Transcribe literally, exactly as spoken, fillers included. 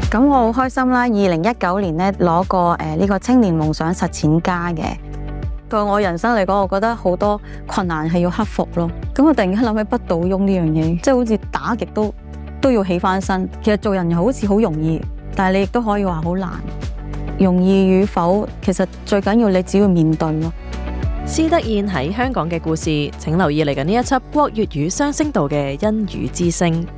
咁我好開心啦！二零一九年咧攞過誒呢個青年夢想實踐家嘅。對我人生嚟講，我覺得好多困難係要克服咯。咁我突然間諗起不倒翁呢樣嘢，即係好似打極都都要起翻身。其實做人又好似好容易，但係你亦都可以話好難。容易與否，其實最緊要你只要面對咯。 施德燕喺香港嘅故事，請留意嚟緊呢一輯國粵語雙聲道嘅恩語之聲。